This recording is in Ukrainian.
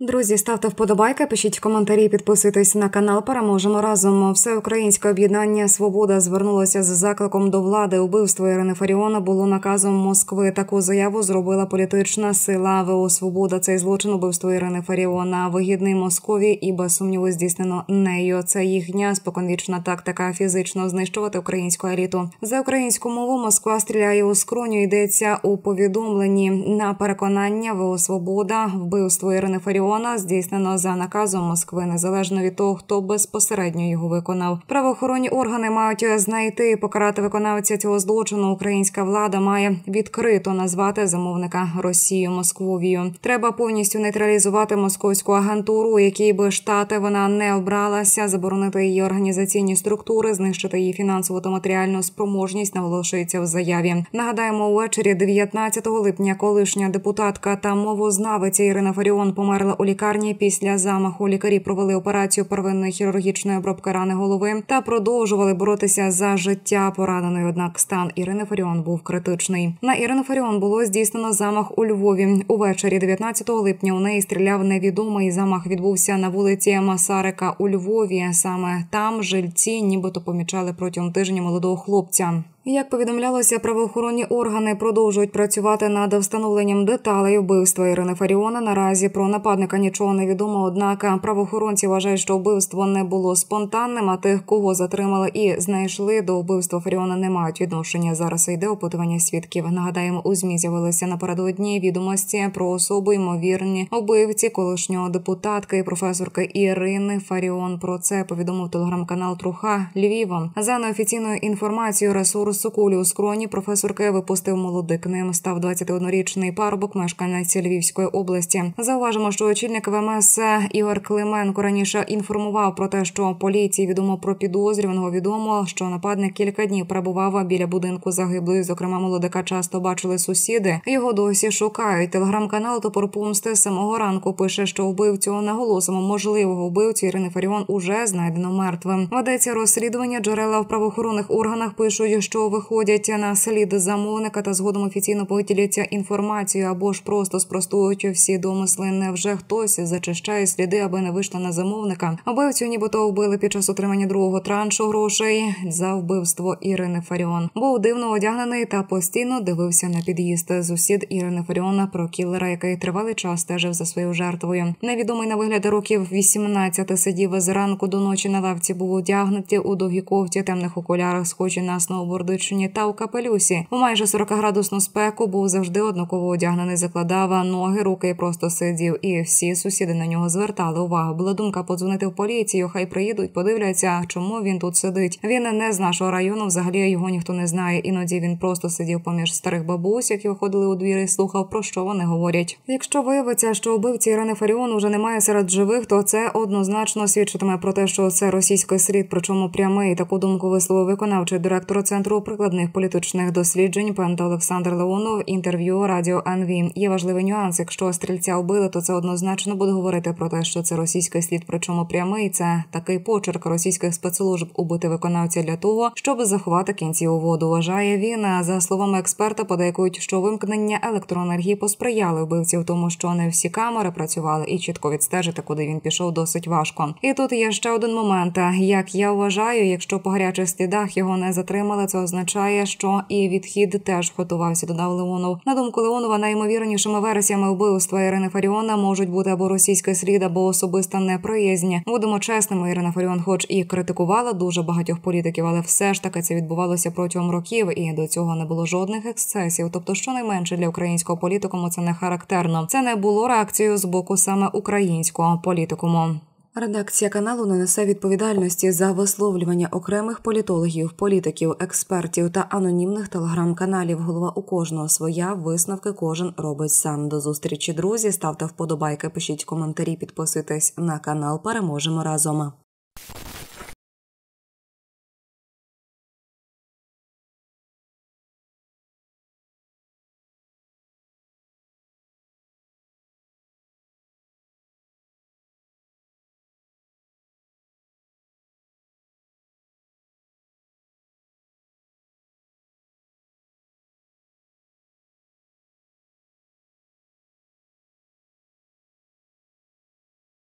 Друзі, ставте вподобайки, пишіть коментарі, підписуйтесь на канал. Переможемо разом. Всеукраїнське об'єднання «Свобода» звернулося з закликом до влади. Вбивство Ірини Фаріон було наказом Москви. Таку заяву зробила політична сила ВО «Свобода». Цей злочин убивство Ірини Фаріон вигідний Москові і без сумніву здійснено нею. Це їхня споконвічна тактика фізично знищувати українську еліту. За українську мову Москва стріляє у скроню. Йдеться у повідомленні. На переконання ВО «Свобода» вбивство Ірини Фаріон здійснено за наказом Москви, незалежно від того, хто безпосередньо його виконав. Правоохоронні органи мають знайти і покарати виконавця цього злочину. Українська влада має відкрито назвати замовника Росію Москвою. Треба повністю нейтралізувати московську агентуру, якій би штати вона не обралася, заборонити її організаційні структури, знищити її фінансову та матеріальну спроможність, наголошується в заяві. Нагадаємо, увечері 19 липня колишня депутатка та мовознавиця Ірина Фаріон померла у лікарні після замаху. Лікарі провели операцію первинної хірургічної обробки рани голови та продовжували боротися за життя пораненої. Однак стан Ірини Фаріон був критичний. На Ірину Фаріон було здійснено замах у Львові. Увечері 19 липня у неї стріляв невідомий. Замах відбувся на вулиці Масарика у Львові. Саме там жильці нібито помічали протягом тижня молодого хлопця. Як повідомлялося, правоохоронні органи продовжують працювати над встановленням деталей вбивства Ірини Фаріон. Наразі про нападника нічого не відомо, однак правоохоронці вважають, що вбивство не було спонтанним, а тих, кого затримали і знайшли до вбивства Фаріон, не мають відношення. Зараз йде опитування свідків. Нагадаємо, у ЗМІ з'явилися напередодні відомості про особу ймовірні вбивці колишнього депутатки і професорки Ірини Фаріон. Про це повідомив телеграм-канал «Труха Львівом». За неофіційною інформацією ресурсу кулі у скроні професорки випустив молодик. Ним став 21-річний парубок, мешканець Львівської області. Зауважимо, що очільник ВМС Ігор Клименко раніше інформував про те, що поліції відомо про підозрюваного. Відомо, що нападник кілька днів перебував біля будинку загиблої. Зокрема, молодика часто бачили сусіди. Його досі шукають. Телеграм-канал «Топор помсти» з самого ранку пише, що вбивцю, наголосимо, можливого вбивцю Ірини Фаріон уже знайдено мертвим. Ведеться розслідування. Джерела в правоохоронних органах пишуть, що виходять на слід замовника та згодом офіційно поділяться інформацією або ж просто спростують всі домисли. Невже хтось зачищає сліди, аби не вийшло на замовника? Вбивцю нібито вбили під час отримання другого траншу грошей за вбивство Ірини Фаріон. Був дивно одягнений та постійно дивився на під'їзд. Сусід Ірини Фаріон про кіллера, який тривалий час стежив за своєю жертвою. Невідомий на вигляд років 18 сидів зранку до ночі на лавці, був одягнутий у довгій кофті, темних окулярах, схожі на сноуборди та у капелюсі. У майже 40-градусну спеку був завжди однаково одягнений, закладав ноги, руки і просто сидів. І всі сусіди на нього звертали увагу. Була думка подзвонити в поліцію, хай приїдуть, подивляться, чому він тут сидить. Він не з нашого району, взагалі його ніхто не знає. Іноді він просто сидів поміж старих бабусь, які виходили у двір, і слухав, про що вони говорять. Якщо виявиться, що вбивці Ірини Фаріон уже немає серед живих, то це однозначно свідчитиме про те, що це російський слід, причому прямий. Таку думку висловив виконавчий директор Центру прикладних політичних досліджень Пента Олександр Леонов, інтерв'ю Радіо НВ. Є важливий нюанс. Якщо стрільця вбили, то це однозначно буде говорити про те, що це російський слід, причому прямий. Це такий почерк російських спецслужб убити виконавця для того, щоб заховати кінці у воду, вважає він. За словами експерта, подейкують, що вимкнення електроенергії посприяли вбивці в тому, що не всі камери працювали і чітко відстежити, куди він пішов, досить важко. І тут є ще один момент. Як я вважаю, якщо по гарячих слідах його не затримали, це означає, що і відхід теж готувався, додав Леонов. На думку Леонова, найімовірнішими версіями вбивства Ірини Фаріон можуть бути або російський слід, або особиста неприязнь. Будемо чесними, Ірина Фаріон хоч і критикувала дуже багатьох політиків, але все ж таки це відбувалося протягом років, і до цього не було жодних ексцесів. Тобто, щонайменше для українського політикуму це не характерно. Це не було реакцією з боку саме українського політикуму. Редакція каналу не несе відповідальності за висловлювання окремих політологів, політиків, експертів та анонімних телеграм-каналів. Голова у кожного своя, висновки кожен робить сам. До зустрічі, друзі. Ставте вподобайки, пишіть коментарі, підписуйтесь на канал. Переможемо разом.